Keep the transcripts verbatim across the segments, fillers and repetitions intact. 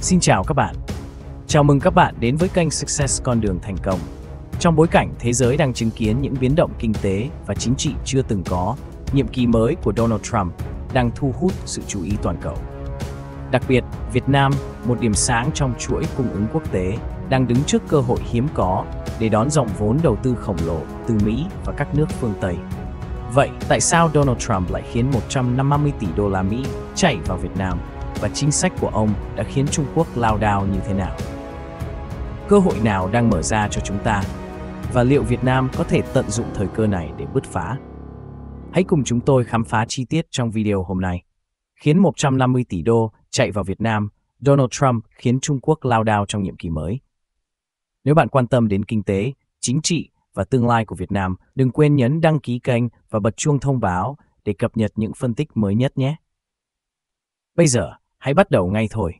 Xin chào các bạn. Chào mừng các bạn đến với kênh Success Con đường thành công. Trong bối cảnh thế giới đang chứng kiến những biến động kinh tế và chính trị chưa từng có, nhiệm kỳ mới của Donald Trump đang thu hút sự chú ý toàn cầu. Đặc biệt, Việt Nam, một điểm sáng trong chuỗi cung ứng quốc tế, đang đứng trước cơ hội hiếm có để đón dòng vốn đầu tư khổng lồ từ Mỹ và các nước phương Tây. Vậy, tại sao Donald Trump lại khiến một trăm năm mươi tỷ đô la Mỹ chạy vào Việt Nam? Và chính sách của ông đã khiến Trung Quốc lao đao như thế nào? Cơ hội nào đang mở ra cho chúng ta? Và liệu Việt Nam có thể tận dụng thời cơ này để bứt phá? Hãy cùng chúng tôi khám phá chi tiết trong video hôm nay. Khiến một trăm năm mươi tỷ đô chạy vào Việt Nam, Donald Trump khiến Trung Quốc lao đao trong nhiệm kỳ mới. Nếu bạn quan tâm đến kinh tế, chính trị và tương lai của Việt Nam, đừng quên nhấn đăng ký kênh và bật chuông thông báo để cập nhật những phân tích mới nhất nhé. Bây giờ, hãy bắt đầu ngay thôi.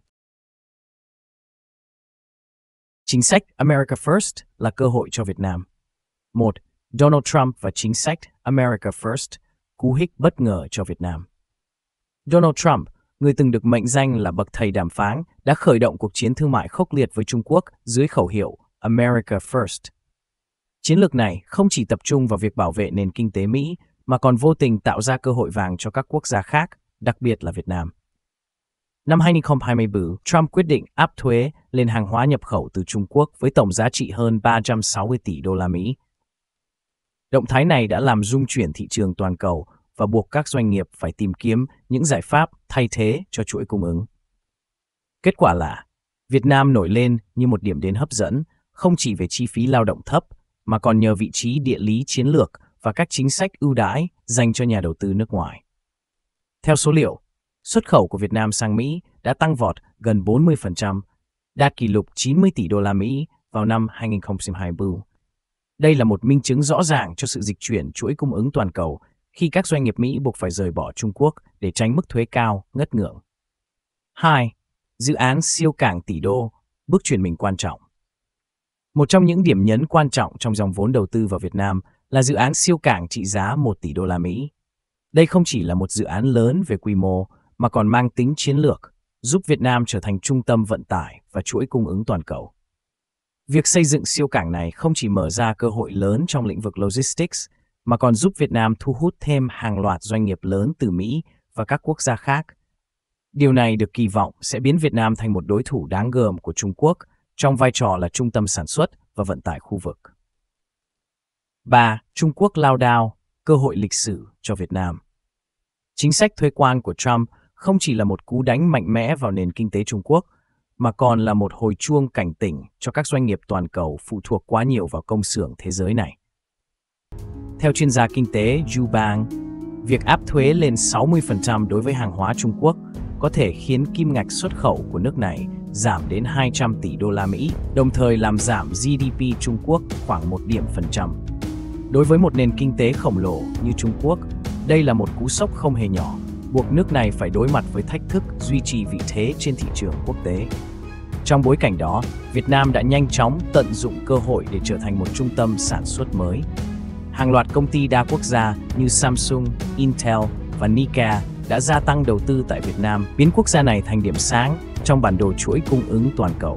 Chính sách America First là cơ hội cho Việt Nam. một. Donald Trump và chính sách America First, cú hích bất ngờ cho Việt Nam. Donald Trump, người từng được mệnh danh là bậc thầy đàm phán, đã khởi động cuộc chiến thương mại khốc liệt với Trung Quốc dưới khẩu hiệu America First. Chiến lược này không chỉ tập trung vào việc bảo vệ nền kinh tế Mỹ, mà còn vô tình tạo ra cơ hội vàng cho các quốc gia khác, đặc biệt là Việt Nam. Năm hai nghìn không trăm hai mươi tư, Trump quyết định áp thuế lên hàng hóa nhập khẩu từ Trung Quốc với tổng giá trị hơn ba trăm sáu mươi tỷ đô la Mỹ. Động thái này đã làm rung chuyển thị trường toàn cầu và buộc các doanh nghiệp phải tìm kiếm những giải pháp thay thế cho chuỗi cung ứng. Kết quả là, Việt Nam nổi lên như một điểm đến hấp dẫn, không chỉ về chi phí lao động thấp, mà còn nhờ vị trí địa lý chiến lược và các chính sách ưu đãi dành cho nhà đầu tư nước ngoài. Theo số liệu, xuất khẩu của Việt Nam sang Mỹ đã tăng vọt gần bốn mươi phần trăm, đạt kỷ lục chín mươi tỷ đô la Mỹ vào năm hai nghìn không trăm hai mươi tư. Đây là một minh chứng rõ ràng cho sự dịch chuyển chuỗi cung ứng toàn cầu khi các doanh nghiệp Mỹ buộc phải rời bỏ Trung Quốc để tránh mức thuế cao ngất ngưỡng. hai. Dự án siêu cảng tỷ đô, bước chuyển mình quan trọng. Một trong những điểm nhấn quan trọng trong dòng vốn đầu tư vào Việt Nam là dự án siêu cảng trị giá một tỷ đô la Mỹ. Đây không chỉ là một dự án lớn về quy mô, mà còn mang tính chiến lược, giúp Việt Nam trở thành trung tâm vận tải và chuỗi cung ứng toàn cầu. Việc xây dựng siêu cảng này không chỉ mở ra cơ hội lớn trong lĩnh vực logistics, mà còn giúp Việt Nam thu hút thêm hàng loạt doanh nghiệp lớn từ Mỹ và các quốc gia khác. Điều này được kỳ vọng sẽ biến Việt Nam thành một đối thủ đáng gờm của Trung Quốc trong vai trò là trung tâm sản xuất và vận tải khu vực. ba. Trung Quốc lao đao, cơ hội lịch sử cho Việt Nam. Chính sách thuế quan của Trump không chỉ là một cú đánh mạnh mẽ vào nền kinh tế Trung Quốc, mà còn là một hồi chuông cảnh tỉnh cho các doanh nghiệp toàn cầu phụ thuộc quá nhiều vào công xưởng thế giới này. Theo chuyên gia kinh tế Yu Bang, việc áp thuế lên sáu mươi phần trăm đối với hàng hóa Trung Quốc có thể khiến kim ngạch xuất khẩu của nước này giảm đến hai trăm tỷ đô la Mỹ, đồng thời làm giảm giê đê pê Trung Quốc khoảng một điểm phần trăm. Đối với một nền kinh tế khổng lồ như Trung Quốc, đây là một cú sốc không hề nhỏ, buộc nước này phải đối mặt với thách thức duy trì vị thế trên thị trường quốc tế. Trong bối cảnh đó, Việt Nam đã nhanh chóng tận dụng cơ hội để trở thành một trung tâm sản xuất mới. Hàng loạt công ty đa quốc gia như Samsung, Intel và Nika đã gia tăng đầu tư tại Việt Nam, biến quốc gia này thành điểm sáng trong bản đồ chuỗi cung ứng toàn cầu.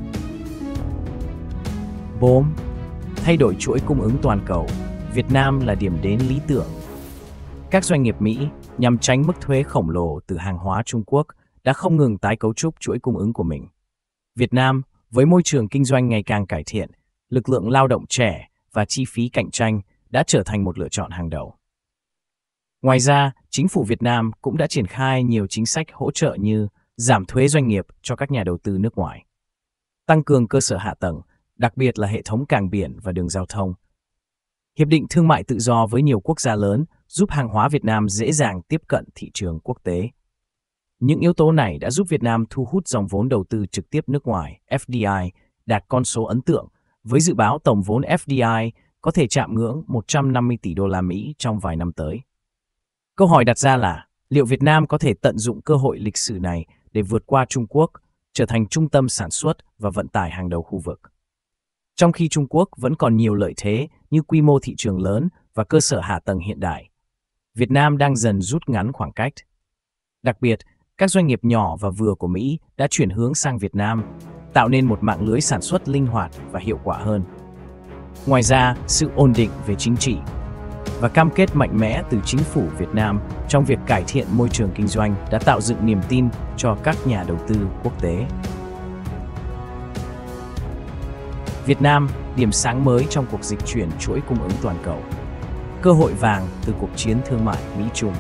bốn. Thay đổi chuỗi cung ứng toàn cầu, Việt Nam là điểm đến lý tưởng. Các doanh nghiệp Mỹ, nhằm tránh mức thuế khổng lồ từ hàng hóa Trung Quốc, đã không ngừng tái cấu trúc chuỗi cung ứng của mình. Việt Nam, với môi trường kinh doanh ngày càng cải thiện, lực lượng lao động trẻ và chi phí cạnh tranh, đã trở thành một lựa chọn hàng đầu. Ngoài ra, chính phủ Việt Nam cũng đã triển khai nhiều chính sách hỗ trợ như giảm thuế doanh nghiệp cho các nhà đầu tư nước ngoài, tăng cường cơ sở hạ tầng, đặc biệt là hệ thống cảng biển và đường giao thông. Hiệp định thương mại tự do với nhiều quốc gia lớn giúp hàng hóa Việt Nam dễ dàng tiếp cận thị trường quốc tế. Những yếu tố này đã giúp Việt Nam thu hút dòng vốn đầu tư trực tiếp nước ngoài F D I đạt con số ấn tượng, với dự báo tổng vốn F D I có thể chạm ngưỡng một trăm năm mươi tỷ đô la Mỹ trong vài năm tới. Câu hỏi đặt ra là, liệu Việt Nam có thể tận dụng cơ hội lịch sử này để vượt qua Trung Quốc, trở thành trung tâm sản xuất và vận tải hàng đầu khu vực? Trong khi Trung Quốc vẫn còn nhiều lợi thế như quy mô thị trường lớn và cơ sở hạ tầng hiện đại, Việt Nam đang dần rút ngắn khoảng cách. Đặc biệt, các doanh nghiệp nhỏ và vừa của Mỹ đã chuyển hướng sang Việt Nam, tạo nên một mạng lưới sản xuất linh hoạt và hiệu quả hơn. Ngoài ra, sự ổn định về chính trị và cam kết mạnh mẽ từ chính phủ Việt Nam trong việc cải thiện môi trường kinh doanh đã tạo dựng niềm tin cho các nhà đầu tư quốc tế. Việt Nam, điểm sáng mới trong cuộc dịch chuyển chuỗi cung ứng toàn cầu. Cơ hội vàng từ cuộc chiến thương mại Mỹ-Trung.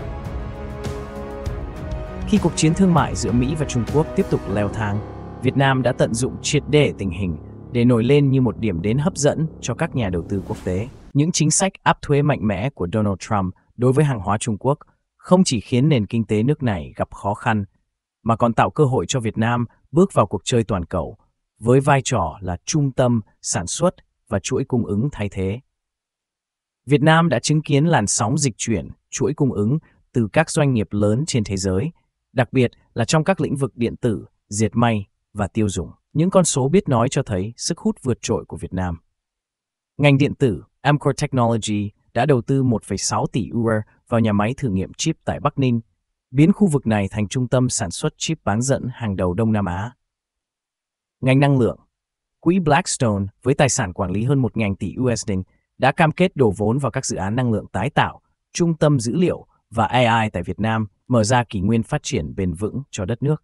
Khi cuộc chiến thương mại giữa Mỹ và Trung Quốc tiếp tục leo thang, Việt Nam đã tận dụng triệt để tình hình để nổi lên như một điểm đến hấp dẫn cho các nhà đầu tư quốc tế. Những chính sách áp thuế mạnh mẽ của Donald Trump đối với hàng hóa Trung Quốc không chỉ khiến nền kinh tế nước này gặp khó khăn, mà còn tạo cơ hội cho Việt Nam bước vào cuộc chơi toàn cầu, với vai trò là trung tâm sản xuất và chuỗi cung ứng thay thế. Việt Nam đã chứng kiến làn sóng dịch chuyển chuỗi cung ứng từ các doanh nghiệp lớn trên thế giới, đặc biệt là trong các lĩnh vực điện tử, dệt may và tiêu dùng. Những con số biết nói cho thấy sức hút vượt trội của Việt Nam. Ngành điện tử, Amkor Technology đã đầu tư một phẩy sáu tỷ euro vào nhà máy thử nghiệm chip tại Bắc Ninh, biến khu vực này thành trung tâm sản xuất chip bán dẫn hàng đầu Đông Nam Á. Ngành năng lượng, quỹ Blackstone với tài sản quản lý hơn một nghìn tỷ đô la đã cam kết đổ vốn vào các dự án năng lượng tái tạo, trung tâm dữ liệu và a i tại Việt Nam, mở ra kỷ nguyên phát triển bền vững cho đất nước.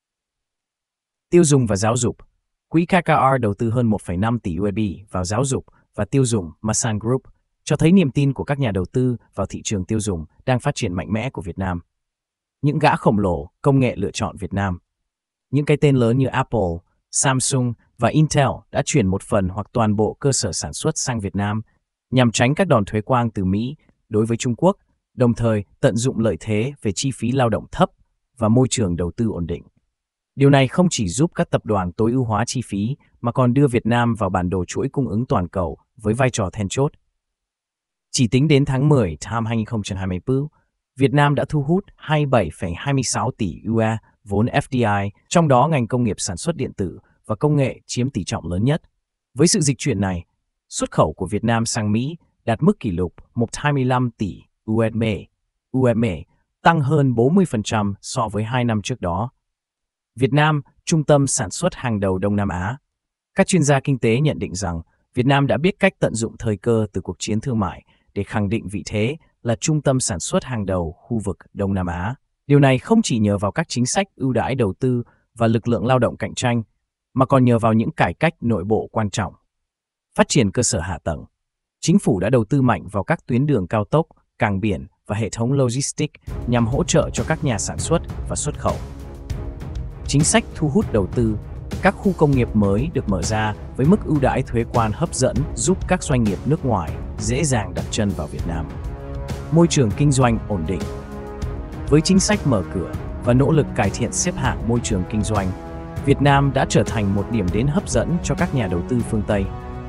Tiêu dùng và giáo dục, quỹ ca ca rờ đầu tư hơn một phẩy năm tỷ đô la vào giáo dục và tiêu dùng Masan Group, cho thấy niềm tin của các nhà đầu tư vào thị trường tiêu dùng đang phát triển mạnh mẽ của Việt Nam. Những gã khổng lồ công nghệ lựa chọn Việt Nam. Những cái tên lớn như Apple, Samsung và Intel đã chuyển một phần hoặc toàn bộ cơ sở sản xuất sang Việt Nam nhằm tránh các đòn thuế quan từ Mỹ đối với Trung Quốc, đồng thời tận dụng lợi thế về chi phí lao động thấp và môi trường đầu tư ổn định. Điều này không chỉ giúp các tập đoàn tối ưu hóa chi phí mà còn đưa Việt Nam vào bản đồ chuỗi cung ứng toàn cầu với vai trò then chốt. Chỉ tính đến tháng mười năm hai nghìn không trăm hai mươi tư, Việt Nam đã thu hút hai mươi bảy phẩy hai mươi sáu tỷ đô la vốn ép đê i, trong đó ngành công nghiệp sản xuất điện tử và công nghệ chiếm tỷ trọng lớn nhất. Với sự dịch chuyển này, xuất khẩu của Việt Nam sang Mỹ đạt mức kỷ lục một trăm hai mươi lăm tỷ đô la, tăng hơn bốn mươi phần trăm so với hai năm trước đó. Việt Nam, trung tâm sản xuất hàng đầu Đông Nam Á. Các chuyên gia kinh tế nhận định rằng Việt Nam đã biết cách tận dụng thời cơ từ cuộc chiến thương mại để khẳng định vị thế là trung tâm sản xuất hàng đầu khu vực Đông Nam Á. Điều này không chỉ nhờ vào các chính sách ưu đãi đầu tư và lực lượng lao động cạnh tranh, mà còn nhờ vào những cải cách nội bộ quan trọng. Phát triển cơ sở hạ tầng. Chính phủ đã đầu tư mạnh vào các tuyến đường cao tốc, cảng biển và hệ thống logistics nhằm hỗ trợ cho các nhà sản xuất và xuất khẩu. Chính sách thu hút đầu tư. Các khu công nghiệp mới được mở ra với mức ưu đãi thuế quan hấp dẫn giúp các doanh nghiệp nước ngoài dễ dàng đặt chân vào Việt Nam. Môi trường kinh doanh ổn định. Với chính sách mở cửa và nỗ lực cải thiện xếp hạng môi trường kinh doanh, Việt Nam đã trở thành một điểm đến hấp dẫn cho các nhà đầu tư phương Tây.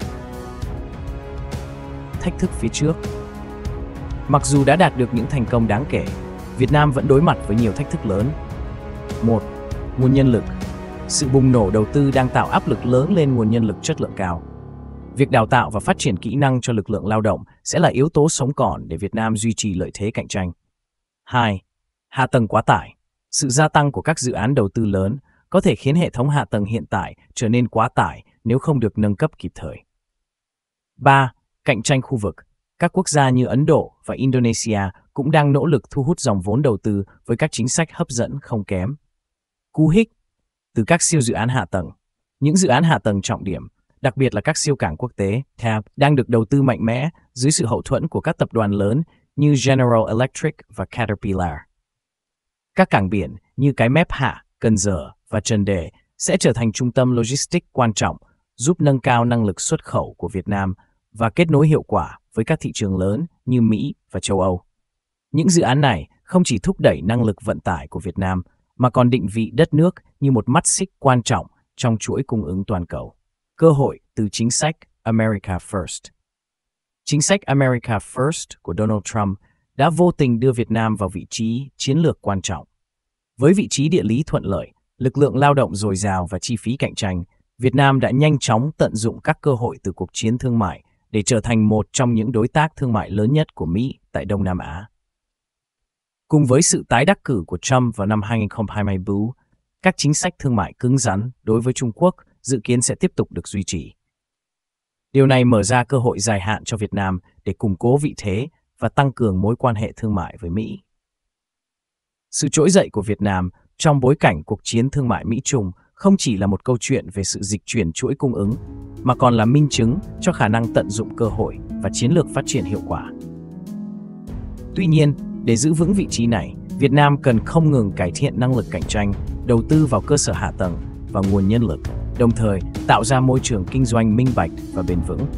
Thách thức phía trước. Mặc dù đã đạt được những thành công đáng kể, Việt Nam vẫn đối mặt với nhiều thách thức lớn. một. Nguồn nhân lực. Sự bùng nổ đầu tư đang tạo áp lực lớn lên nguồn nhân lực chất lượng cao. Việc đào tạo và phát triển kỹ năng cho lực lượng lao động sẽ là yếu tố sống còn để Việt Nam duy trì lợi thế cạnh tranh. hai. Hạ tầng quá tải. Sự gia tăng của các dự án đầu tư lớn có thể khiến hệ thống hạ tầng hiện tại trở nên quá tải nếu không được nâng cấp kịp thời. ba. Cạnh tranh khu vực. Các quốc gia như Ấn Độ và Indonesia cũng đang nỗ lực thu hút dòng vốn đầu tư với các chính sách hấp dẫn không kém. Cú hích từ các siêu dự án hạ tầng. Những dự án hạ tầng trọng điểm, đặc biệt là các siêu cảng quốc tế, T A B, đang được đầu tư mạnh mẽ dưới sự hậu thuẫn của các tập đoàn lớn như General Electric và Caterpillar. Các cảng biển như Cái Mép Hạ, Cần Giờ và Trần Đề sẽ trở thành trung tâm logistics quan trọng, giúp nâng cao năng lực xuất khẩu của Việt Nam và kết nối hiệu quả với các thị trường lớn như Mỹ và châu Âu. Những dự án này không chỉ thúc đẩy năng lực vận tải của Việt Nam, mà còn định vị đất nước như một mắt xích quan trọng trong chuỗi cung ứng toàn cầu. Cơ hội từ chính sách America First. Chính sách America First của Donald Trump đã vô tình đưa Việt Nam vào vị trí chiến lược quan trọng. Với vị trí địa lý thuận lợi, lực lượng lao động dồi dào và chi phí cạnh tranh, Việt Nam đã nhanh chóng tận dụng các cơ hội từ cuộc chiến thương mại để trở thành một trong những đối tác thương mại lớn nhất của Mỹ tại Đông Nam Á. Cùng với sự tái đắc cử của Trump vào năm hai nghìn không trăm hai mươi bốn, các chính sách thương mại cứng rắn đối với Trung Quốc dự kiến sẽ tiếp tục được duy trì. Điều này mở ra cơ hội dài hạn cho Việt Nam để củng cố vị thế và tăng cường mối quan hệ thương mại với Mỹ. Sự trỗi dậy của Việt Nam trong bối cảnh cuộc chiến thương mại Mỹ-Trung không chỉ là một câu chuyện về sự dịch chuyển chuỗi cung ứng, mà còn là minh chứng cho khả năng tận dụng cơ hội và chiến lược phát triển hiệu quả. Tuy nhiên, để giữ vững vị trí này, Việt Nam cần không ngừng cải thiện năng lực cạnh tranh, đầu tư vào cơ sở hạ tầng và nguồn nhân lực, đồng thời tạo ra môi trường kinh doanh minh bạch và bền vững.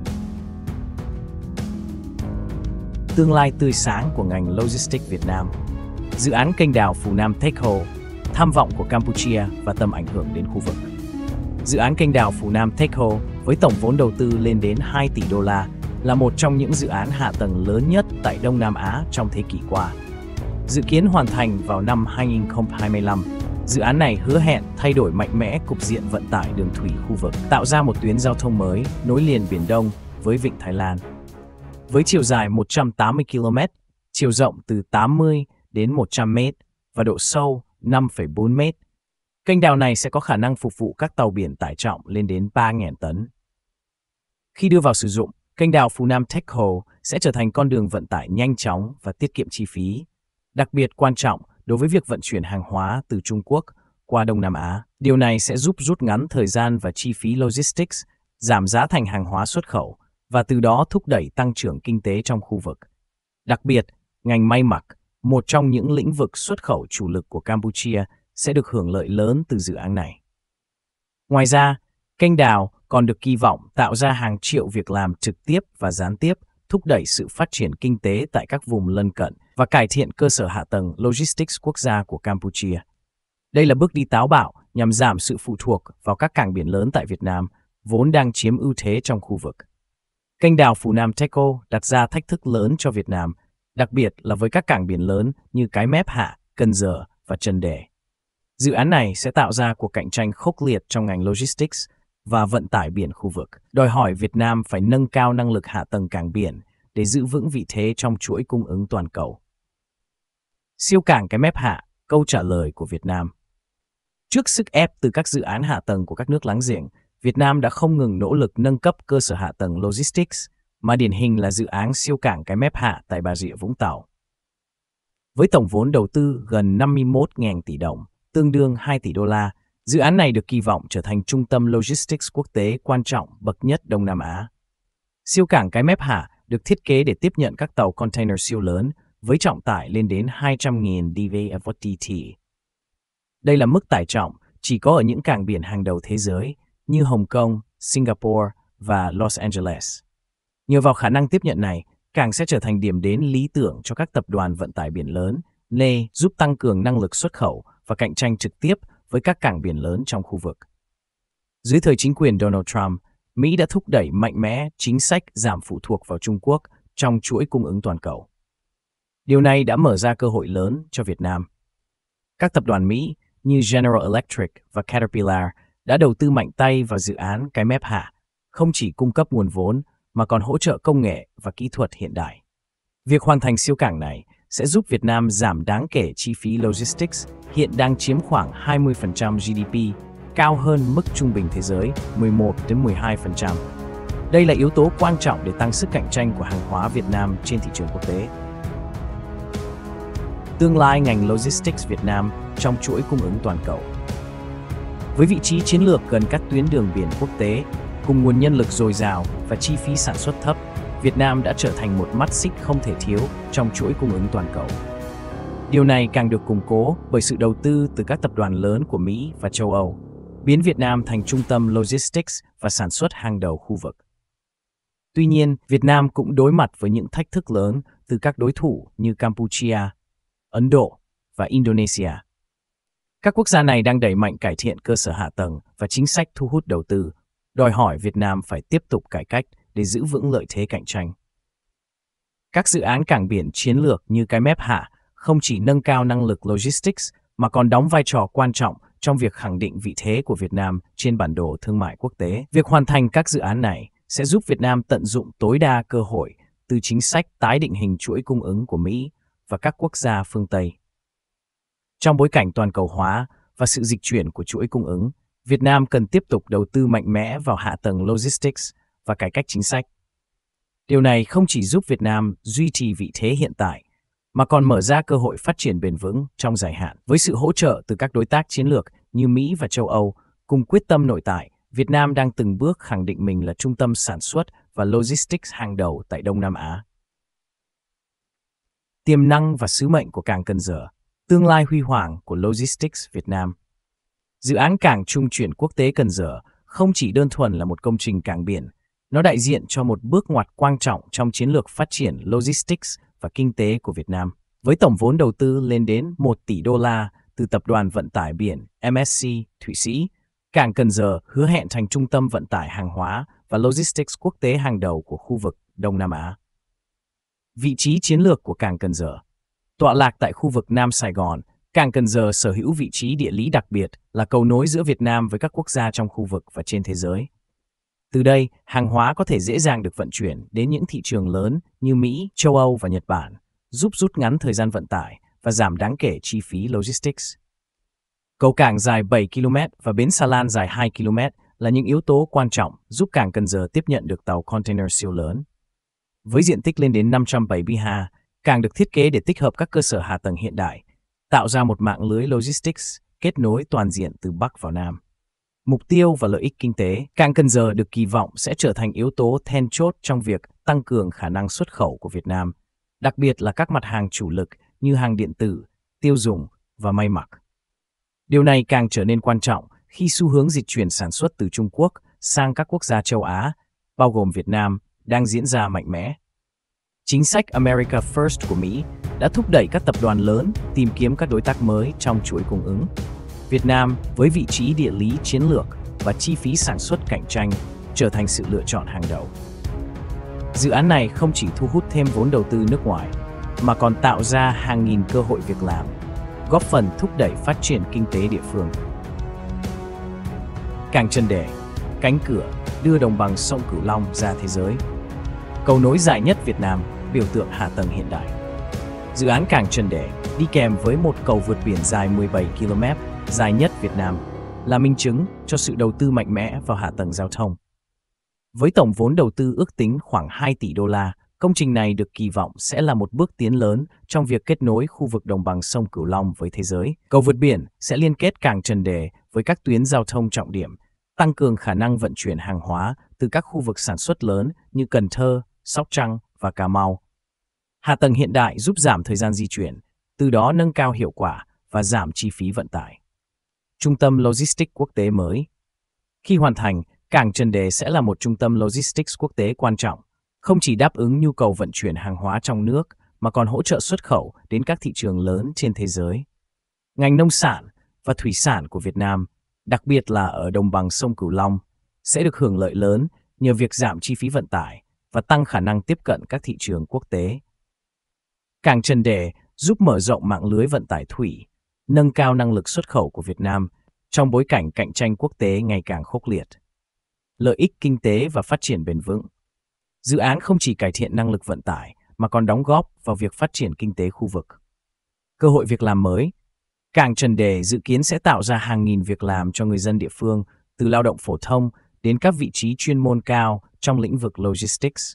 Tương lai tươi sáng của ngành logistics Việt Nam. Dự án kênh đào Phú Nam Techco, tham vọng của Campuchia và tầm ảnh hưởng đến khu vực. Dự án kênh đào Phú Nam Techco với tổng vốn đầu tư lên đến hai tỷ đô la là một trong những dự án hạ tầng lớn nhất tại Đông Nam Á trong thế kỷ qua. Dự kiến hoàn thành vào năm hai nghìn không trăm hai mươi lăm, dự án này hứa hẹn thay đổi mạnh mẽ cục diện vận tải đường thủy khu vực, tạo ra một tuyến giao thông mới nối liền Biển Đông với Vịnh Thái Lan. Với chiều dài một trăm tám mươi ki lô mét, chiều rộng từ tám mươi đến một trăm mét và độ sâu năm phẩy bốn mét, kênh đào này sẽ có khả năng phục vụ các tàu biển tải trọng lên đến ba nghìn tấn. Khi đưa vào sử dụng, kênh đào Phú Nam Techco sẽ trở thành con đường vận tải nhanh chóng và tiết kiệm chi phí, đặc biệt quan trọng đối với việc vận chuyển hàng hóa từ Trung Quốc qua Đông Nam Á. Điều này sẽ giúp rút ngắn thời gian và chi phí logistics, giảm giá thành hàng hóa xuất khẩu và từ đó thúc đẩy tăng trưởng kinh tế trong khu vực. Đặc biệt, ngành may mặc, một trong những lĩnh vực xuất khẩu chủ lực của Campuchia, sẽ được hưởng lợi lớn từ dự án này. Ngoài ra, kênh đào còn được kỳ vọng tạo ra hàng triệu việc làm trực tiếp và gián tiếp, thúc đẩy sự phát triển kinh tế tại các vùng lân cận và cải thiện cơ sở hạ tầng logistics quốc gia của Campuchia. Đây là bước đi táo bạo nhằm giảm sự phụ thuộc vào các cảng biển lớn tại Việt Nam, vốn đang chiếm ưu thế trong khu vực. Kênh đào Phú Nam Techco đặt ra thách thức lớn cho Việt Nam, đặc biệt là với các cảng biển lớn như Cái Mép Hạ, Cần Giờ và Trần Đề. Dự án này sẽ tạo ra cuộc cạnh tranh khốc liệt trong ngành logistics và vận tải biển khu vực, đòi hỏi Việt Nam phải nâng cao năng lực hạ tầng cảng biển để giữ vững vị thế trong chuỗi cung ứng toàn cầu. Siêu cảng Cái Mép Hạ, câu trả lời của Việt Nam. Trước sức ép từ các dự án hạ tầng của các nước láng giềng, Việt Nam đã không ngừng nỗ lực nâng cấp cơ sở hạ tầng logistics, mà điển hình là dự án siêu cảng Cái Mép Hạ tại Bà Rịa Vũng Tàu. Với tổng vốn đầu tư gần năm mươi mốt nghìn tỷ đồng, tương đương hai tỷ đô la, dự án này được kỳ vọng trở thành trung tâm logistics quốc tế quan trọng bậc nhất Đông Nam Á. Siêu cảng Cái Mép Hạ được thiết kế để tiếp nhận các tàu container siêu lớn với trọng tải lên đến hai trăm nghìn dvft. Đây là mức tải trọng chỉ có ở những cảng biển hàng đầu thế giới như Hồng Kông, Singapore và Los Angeles. Nhờ vào khả năng tiếp nhận này, cảng sẽ trở thành điểm đến lý tưởng cho các tập đoàn vận tải biển lớn, Lê giúp tăng cường năng lực xuất khẩu và cạnh tranh trực tiếp với các cảng biển lớn trong khu vực. Dưới thời chính quyền Donald Trump, Mỹ đã thúc đẩy mạnh mẽ chính sách giảm phụ thuộc vào Trung Quốc trong chuỗi cung ứng toàn cầu. Điều này đã mở ra cơ hội lớn cho Việt Nam. Các tập đoàn Mỹ như General Electric và Caterpillar đã đầu tư mạnh tay vào dự án Cái Mép Hạ, không chỉ cung cấp nguồn vốn mà còn hỗ trợ công nghệ và kỹ thuật hiện đại. Việc hoàn thành siêu cảng này sẽ giúp Việt Nam giảm đáng kể chi phí logistics hiện đang chiếm khoảng hai mươi phần trăm giê đê pê, cao hơn mức trung bình thế giới mười một đến mười hai phần trăm. Đây là yếu tố quan trọng để tăng sức cạnh tranh của hàng hóa Việt Nam trên thị trường quốc tế. Tương lai ngành logistics Việt Nam trong chuỗi cung ứng toàn cầu. Với vị trí chiến lược gần các tuyến đường biển quốc tế, cùng nguồn nhân lực dồi dào và chi phí sản xuất thấp, Việt Nam đã trở thành một mắt xích không thể thiếu trong chuỗi cung ứng toàn cầu. Điều này càng được củng cố bởi sự đầu tư từ các tập đoàn lớn của Mỹ và châu Âu, biến Việt Nam thành trung tâm logistics và sản xuất hàng đầu khu vực. Tuy nhiên, Việt Nam cũng đối mặt với những thách thức lớn từ các đối thủ như Campuchia, Ấn Độ và Indonesia. Các quốc gia này đang đẩy mạnh cải thiện cơ sở hạ tầng và chính sách thu hút đầu tư, đòi hỏi Việt Nam phải tiếp tục cải cách để giữ vững lợi thế cạnh tranh. Các dự án cảng biển chiến lược như Cái Mép Hạ không chỉ nâng cao năng lực logistics mà còn đóng vai trò quan trọng trong việc khẳng định vị thế của Việt Nam trên bản đồ thương mại quốc tế. Việc hoàn thành các dự án này sẽ giúp Việt Nam tận dụng tối đa cơ hội từ chính sách tái định hình chuỗi cung ứng của Mỹ, và các quốc gia phương Tây. Trong bối cảnh toàn cầu hóa và sự dịch chuyển của chuỗi cung ứng, Việt Nam cần tiếp tục đầu tư mạnh mẽ vào hạ tầng logistics và cải cách chính sách. Điều này không chỉ giúp Việt Nam duy trì vị thế hiện tại, mà còn mở ra cơ hội phát triển bền vững trong dài hạn. Với sự hỗ trợ từ các đối tác chiến lược như Mỹ và châu Âu, cùng quyết tâm nội tại, Việt Nam đang từng bước khẳng định mình là trung tâm sản xuất và logistics hàng đầu tại Đông Nam Á. Tiềm năng và sứ mệnh của cảng Cần Giờ, tương lai huy hoàng của logistics Việt Nam. Dự án cảng trung chuyển quốc tế Cần Giờ không chỉ đơn thuần là một công trình cảng biển, nó đại diện cho một bước ngoặt quan trọng trong chiến lược phát triển logistics và kinh tế của Việt Nam. Với tổng vốn đầu tư lên đến một tỷ đô la từ Tập đoàn Vận tải Biển em ét xê Thụy Sĩ, cảng Cần Giờ hứa hẹn thành trung tâm vận tải hàng hóa và logistics quốc tế hàng đầu của khu vực Đông Nam Á. Vị trí chiến lược của cảng Cần Giờ. Tọa lạc tại khu vực Nam Sài Gòn, cảng Cần Giờ sở hữu vị trí địa lý đặc biệt, là cầu nối giữa Việt Nam với các quốc gia trong khu vực và trên thế giới. Từ đây, hàng hóa có thể dễ dàng được vận chuyển đến những thị trường lớn như Mỹ, châu Âu và Nhật Bản, giúp rút ngắn thời gian vận tải và giảm đáng kể chi phí logistics. Cầu cảng dài bảy ki lô mét và bến xà lan dài hai ki lô mét là những yếu tố quan trọng giúp cảng Cần Giờ tiếp nhận được tàu container siêu lớn. Với diện tích lên đến năm trăm bảy mươi ha, cảng được thiết kế để tích hợp các cơ sở hạ tầng hiện đại, tạo ra một mạng lưới logistics kết nối toàn diện từ Bắc vào Nam. Mục tiêu và lợi ích kinh tế, cảng Cần Giờ được kỳ vọng sẽ trở thành yếu tố then chốt trong việc tăng cường khả năng xuất khẩu của Việt Nam, đặc biệt là các mặt hàng chủ lực như hàng điện tử, tiêu dùng và may mặc. Điều này càng trở nên quan trọng khi xu hướng dịch chuyển sản xuất từ Trung Quốc sang các quốc gia châu Á, bao gồm Việt Nam, đang diễn ra mạnh mẽ. Chính sách America First của Mỹ đã thúc đẩy các tập đoàn lớn tìm kiếm các đối tác mới trong chuỗi cung ứng. Việt Nam, với vị trí địa lý chiến lược và chi phí sản xuất cạnh tranh, trở thành sự lựa chọn hàng đầu. Dự án này không chỉ thu hút thêm vốn đầu tư nước ngoài, mà còn tạo ra hàng nghìn cơ hội việc làm, góp phần thúc đẩy phát triển kinh tế địa phương. Cảng Trần Đề, cánh cửa đưa đồng bằng sông Cửu Long ra thế giới. Cầu nối dài nhất Việt Nam, biểu tượng hạ tầng hiện đại. Dự án cảng Trần Đề đi kèm với một cầu vượt biển dài mười bảy ki lô mét, dài nhất Việt Nam, là minh chứng cho sự đầu tư mạnh mẽ vào hạ tầng giao thông. Với tổng vốn đầu tư ước tính khoảng hai tỷ đô la, công trình này được kỳ vọng sẽ là một bước tiến lớn trong việc kết nối khu vực đồng bằng sông Cửu Long với thế giới. Cầu vượt biển sẽ liên kết cảng Trần Đề với các tuyến giao thông trọng điểm, tăng cường khả năng vận chuyển hàng hóa từ các khu vực sản xuất lớn như Cần Thơ, Sóc Trăng và Cà Mau. Hạ tầng hiện đại giúp giảm thời gian di chuyển, từ đó nâng cao hiệu quả và giảm chi phí vận tải. Trung tâm Logistics quốc tế mới. Khi hoàn thành, cảng Trần Đề sẽ là một trung tâm logistics quốc tế quan trọng, không chỉ đáp ứng nhu cầu vận chuyển hàng hóa trong nước, mà còn hỗ trợ xuất khẩu đến các thị trường lớn trên thế giới. Ngành nông sản và thủy sản của Việt Nam, đặc biệt là ở đồng bằng sông Cửu Long, sẽ được hưởng lợi lớn nhờ việc giảm chi phí vận tải và tăng khả năng tiếp cận các thị trường quốc tế. Cảng Trần Đề giúp mở rộng mạng lưới vận tải thủy, nâng cao năng lực xuất khẩu của Việt Nam trong bối cảnh cạnh tranh quốc tế ngày càng khốc liệt. Lợi ích kinh tế và phát triển bền vững. Dự án không chỉ cải thiện năng lực vận tải mà còn đóng góp vào việc phát triển kinh tế khu vực. Cơ hội việc làm mới. Cảng Trần Đề dự kiến sẽ tạo ra hàng nghìn việc làm cho người dân địa phương, từ lao động phổ thông đến các vị trí chuyên môn cao trong lĩnh vực logistics.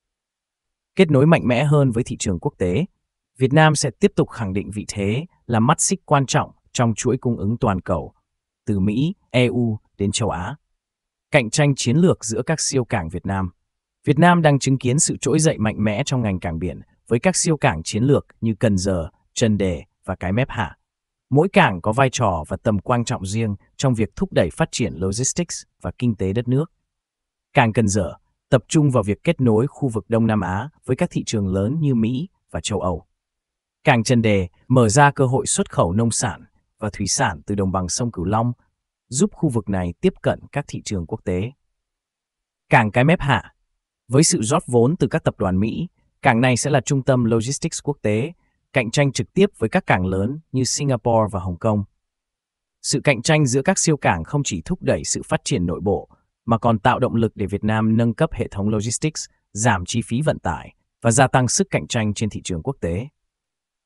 Kết nối mạnh mẽ hơn với thị trường quốc tế, Việt Nam sẽ tiếp tục khẳng định vị thế là mắt xích quan trọng trong chuỗi cung ứng toàn cầu, từ Mỹ, e u đến châu Á. Cạnh tranh chiến lược giữa các siêu cảng Việt Nam. Việt Nam đang chứng kiến sự trỗi dậy mạnh mẽ trong ngành cảng biển với các siêu cảng chiến lược như Cần Giờ, Trần Đề và Cái Mép Hạ. Mỗi cảng có vai trò và tầm quan trọng riêng trong việc thúc đẩy phát triển logistics và kinh tế đất nước. Cảng Cần Giờ tập trung vào việc kết nối khu vực Đông Nam Á với các thị trường lớn như Mỹ và châu Âu. Cảng Trần Đề mở ra cơ hội xuất khẩu nông sản và thủy sản từ đồng bằng sông Cửu Long, giúp khu vực này tiếp cận các thị trường quốc tế. Cảng Cái Mép Hạ. Với sự rót vốn từ các tập đoàn Mỹ, cảng này sẽ là trung tâm logistics quốc tế, cạnh tranh trực tiếp với các cảng lớn như Singapore và Hồng Kông. Sự cạnh tranh giữa các siêu cảng không chỉ thúc đẩy sự phát triển nội bộ, mà còn tạo động lực để Việt Nam nâng cấp hệ thống logistics, giảm chi phí vận tải và gia tăng sức cạnh tranh trên thị trường quốc tế.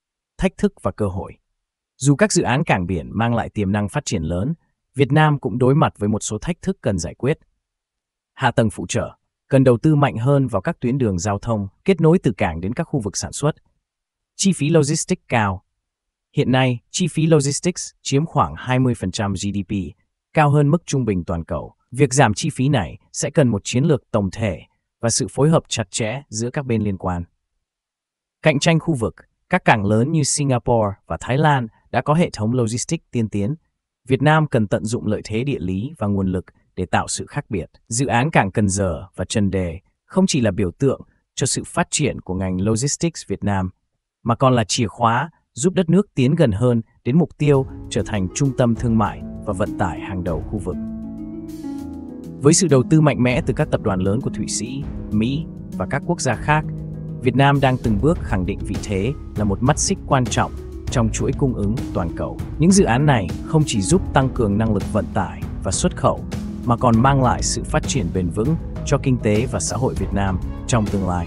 thách thức và cơ hội. Dù các dự án cảng biển mang lại tiềm năng phát triển lớn, Việt Nam cũng đối mặt với một số thách thức cần giải quyết. Hạ tầng phụ trợ, cần đầu tư mạnh hơn vào các tuyến đường giao thông, kết nối từ cảng đến các khu vực sản xuất. Chi phí logistics cao. Hiện nay, chi phí logistics chiếm khoảng hai mươi phần trăm giê đê pê, cao hơn mức trung bình toàn cầu. Việc giảm chi phí này sẽ cần một chiến lược tổng thể và sự phối hợp chặt chẽ giữa các bên liên quan. Cạnh tranh khu vực, các cảng lớn như Singapore và Thái Lan đã có hệ thống logistics tiên tiến. Việt Nam cần tận dụng lợi thế địa lý và nguồn lực để tạo sự khác biệt. Dự án cảng Cần Giờ và Trần Đề không chỉ là biểu tượng cho sự phát triển của ngành logistics Việt Nam, mà còn là chìa khóa giúp đất nước tiến gần hơn đến mục tiêu trở thành trung tâm thương mại và vận tải hàng đầu khu vực. Với sự đầu tư mạnh mẽ từ các tập đoàn lớn của Thụy Sĩ, Mỹ và các quốc gia khác, Việt Nam đang từng bước khẳng định vị thế là một mắt xích quan trọng trong chuỗi cung ứng toàn cầu. Những dự án này không chỉ giúp tăng cường năng lực vận tải và xuất khẩu, mà còn mang lại sự phát triển bền vững cho kinh tế và xã hội Việt Nam trong tương lai.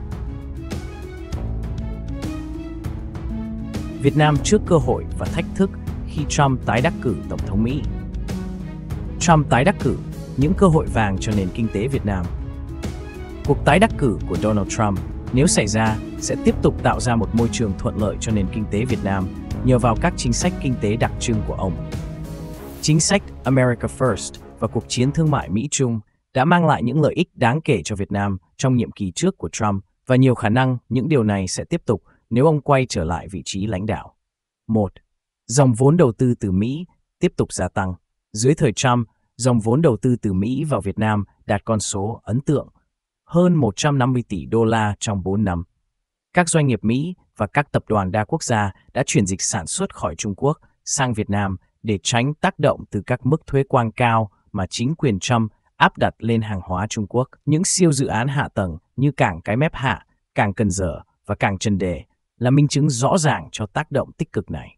Việt Nam trước cơ hội và thách thức khi Trump tái đắc cử Tổng thống Mỹ. Trump tái đắc cử, những cơ hội vàng cho nền kinh tế Việt Nam. Cuộc tái đắc cử của Donald Trump, nếu xảy ra, sẽ tiếp tục tạo ra một môi trường thuận lợi cho nền kinh tế Việt Nam nhờ vào các chính sách kinh tế đặc trưng của ông. Chính sách America First và cuộc chiến thương mại Mỹ-Trung đã mang lại những lợi ích đáng kể cho Việt Nam trong nhiệm kỳ trước của Trump, và nhiều khả năng những điều này sẽ tiếp tục nếu ông quay trở lại vị trí lãnh đạo. một. Dòng vốn đầu tư từ Mỹ tiếp tục gia tăng. Dưới thời Trump, dòng vốn đầu tư từ Mỹ vào Việt Nam đạt con số ấn tượng, hơn một trăm năm mươi tỷ đô la trong bốn năm. Các doanh nghiệp Mỹ và các tập đoàn đa quốc gia đã chuyển dịch sản xuất khỏi Trung Quốc sang Việt Nam để tránh tác động từ các mức thuế quan cao mà chính quyền Trump áp đặt lên hàng hóa Trung Quốc. Những siêu dự án hạ tầng như cảng Cái Mép Hạ, cảng Cần Giờ và cảng Trần Đề là minh chứng rõ ràng cho tác động tích cực này.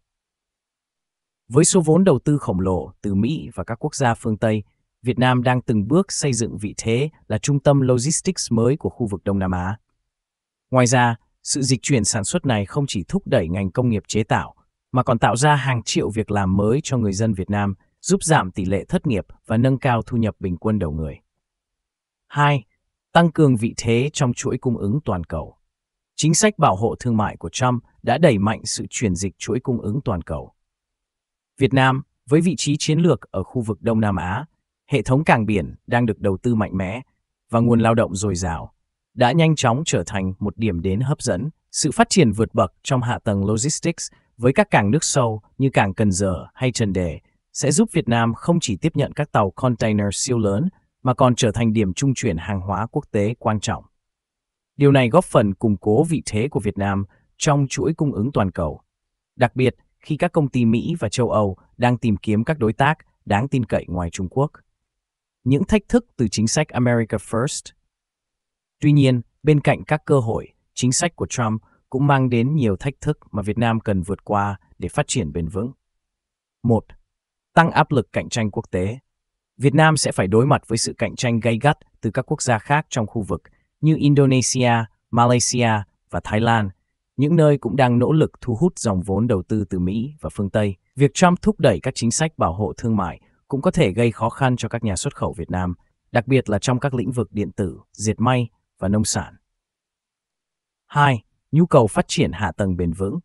Với số vốn đầu tư khổng lồ từ Mỹ và các quốc gia phương Tây, Việt Nam đang từng bước xây dựng vị thế là trung tâm logistics mới của khu vực Đông Nam Á. Ngoài ra, sự dịch chuyển sản xuất này không chỉ thúc đẩy ngành công nghiệp chế tạo, mà còn tạo ra hàng triệu việc làm mới cho người dân Việt Nam, giúp giảm tỷ lệ thất nghiệp và nâng cao thu nhập bình quân đầu người. hai. Tăng cường vị thế trong chuỗi cung ứng toàn cầu. Chính sách bảo hộ thương mại của Trump đã đẩy mạnh sự chuyển dịch chuỗi cung ứng toàn cầu. Việt Nam, với vị trí chiến lược ở khu vực Đông Nam Á, hệ thống cảng biển đang được đầu tư mạnh mẽ và nguồn lao động dồi dào, đã nhanh chóng trở thành một điểm đến hấp dẫn. Sự phát triển vượt bậc trong hạ tầng logistics với các cảng nước sâu như cảng Cần Giờ hay Trần Đề sẽ giúp Việt Nam không chỉ tiếp nhận các tàu container siêu lớn mà còn trở thành điểm trung chuyển hàng hóa quốc tế quan trọng. Điều này góp phần củng cố vị thế của Việt Nam trong chuỗi cung ứng toàn cầu, đặc biệt khi các công ty Mỹ và châu Âu đang tìm kiếm các đối tác đáng tin cậy ngoài Trung Quốc. Những thách thức từ chính sách America First. Tuy nhiên, bên cạnh các cơ hội, chính sách của Trump cũng mang đến nhiều thách thức mà Việt Nam cần vượt qua để phát triển bền vững. một. Tăng áp lực cạnh tranh quốc tế. Việt Nam sẽ phải đối mặt với sự cạnh tranh gay gắt từ các quốc gia khác trong khu vực như Indonesia, Malaysia và Thái Lan, những nơi cũng đang nỗ lực thu hút dòng vốn đầu tư từ Mỹ và phương Tây. Việc Trump thúc đẩy các chính sách bảo hộ thương mại cũng có thể gây khó khăn cho các nhà xuất khẩu Việt Nam, đặc biệt là trong các lĩnh vực điện tử, dệt may và nông sản. hai. Nhu cầu phát triển hạ tầng bền vững.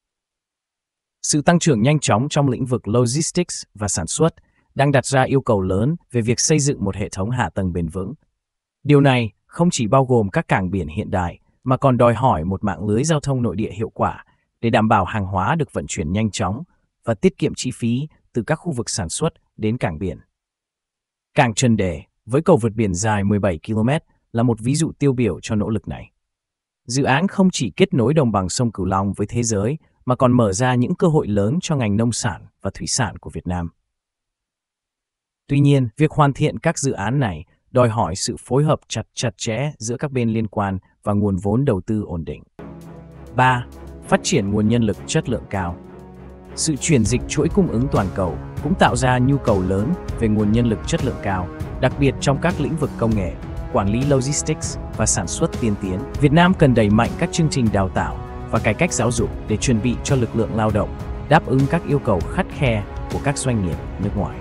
Sự tăng trưởng nhanh chóng trong lĩnh vực logistics và sản xuất đang đặt ra yêu cầu lớn về việc xây dựng một hệ thống hạ tầng bền vững. Điều này không chỉ bao gồm các cảng biển hiện đại, mà còn đòi hỏi một mạng lưới giao thông nội địa hiệu quả để đảm bảo hàng hóa được vận chuyển nhanh chóng và tiết kiệm chi phí từ các khu vực sản xuất đến cảng biển. Cảng Trần Đề, với cầu vượt biển dài mười bảy ki lô mét, là một ví dụ tiêu biểu cho nỗ lực này. Dự án không chỉ kết nối đồng bằng sông Cửu Long với thế giới, mà còn mở ra những cơ hội lớn cho ngành nông sản và thủy sản của Việt Nam. Tuy nhiên, việc hoàn thiện các dự án này đòi hỏi sự phối hợp chặt chặt chẽ giữa các bên liên quan và nguồn vốn đầu tư ổn định. ba. Phát triển nguồn nhân lực chất lượng cao. Sự chuyển dịch chuỗi cung ứng toàn cầu cũng tạo ra nhu cầu lớn về nguồn nhân lực chất lượng cao, đặc biệt trong các lĩnh vực công nghệ, quản lý logistics và sản xuất tiên tiến. Việt Nam cần đẩy mạnh các chương trình đào tạo và cải cách giáo dục để chuẩn bị cho lực lượng lao động, đáp ứng các yêu cầu khắt khe của các doanh nghiệp nước ngoài.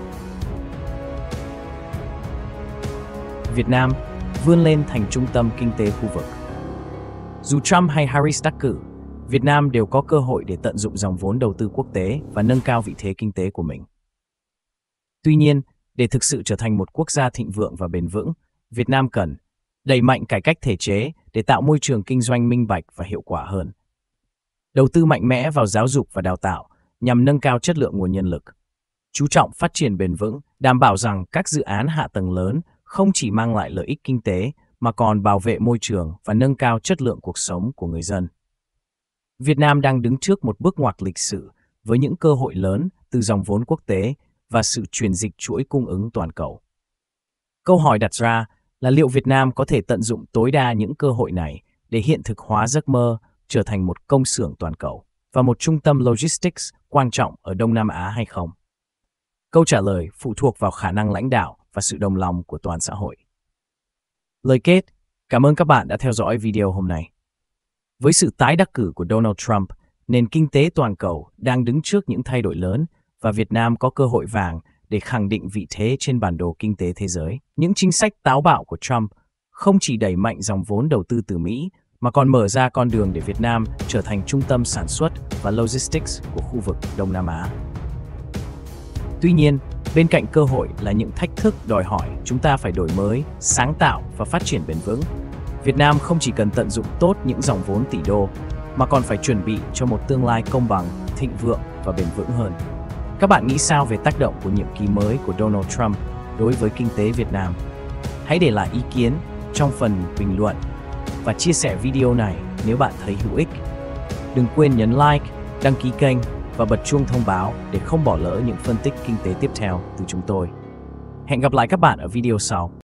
Việt Nam vươn lên thành trung tâm kinh tế khu vực. Dù Trump hay Harris đắc cử, Việt Nam đều có cơ hội để tận dụng dòng vốn đầu tư quốc tế và nâng cao vị thế kinh tế của mình. Tuy nhiên, để thực sự trở thành một quốc gia thịnh vượng và bền vững, Việt Nam cần đẩy mạnh cải cách thể chế để tạo môi trường kinh doanh minh bạch và hiệu quả hơn. Đầu tư mạnh mẽ vào giáo dục và đào tạo nhằm nâng cao chất lượng nguồn nhân lực. Chú trọng phát triển bền vững, đảm bảo rằng các dự án hạ tầng lớn không chỉ mang lại lợi ích kinh tế mà còn bảo vệ môi trường và nâng cao chất lượng cuộc sống của người dân. Việt Nam đang đứng trước một bước ngoặt lịch sử với những cơ hội lớn từ dòng vốn quốc tế và sự chuyển dịch chuỗi cung ứng toàn cầu. Câu hỏi đặt ra là liệu Việt Nam có thể tận dụng tối đa những cơ hội này để hiện thực hóa giấc mơ trở thành một công xưởng toàn cầu và một trung tâm logistics quan trọng ở Đông Nam Á hay không? Câu trả lời phụ thuộc vào khả năng lãnh đạo và sự đồng lòng của toàn xã hội. Lời kết, cảm ơn các bạn đã theo dõi video hôm nay. Với sự tái đắc cử của Donald Trump, nền kinh tế toàn cầu đang đứng trước những thay đổi lớn và Việt Nam có cơ hội vàng để khẳng định vị thế trên bản đồ kinh tế thế giới. Những chính sách táo bạo của Trump không chỉ đẩy mạnh dòng vốn đầu tư từ Mỹ, mà còn mở ra con đường để Việt Nam trở thành trung tâm sản xuất và logistics của khu vực Đông Nam Á. Tuy nhiên, bên cạnh cơ hội là những thách thức đòi hỏi chúng ta phải đổi mới, sáng tạo và phát triển bền vững. Việt Nam không chỉ cần tận dụng tốt những dòng vốn tỷ đô, mà còn phải chuẩn bị cho một tương lai công bằng, thịnh vượng và bền vững hơn. Các bạn nghĩ sao về tác động của nhiệm kỳ mới của Donald Trump đối với kinh tế Việt Nam? Hãy để lại ý kiến trong phần bình luận và chia sẻ video này nếu bạn thấy hữu ích. Đừng quên nhấn like, đăng ký kênh và bật chuông thông báo để không bỏ lỡ những phân tích kinh tế tiếp theo từ chúng tôi. Hẹn gặp lại các bạn ở video sau.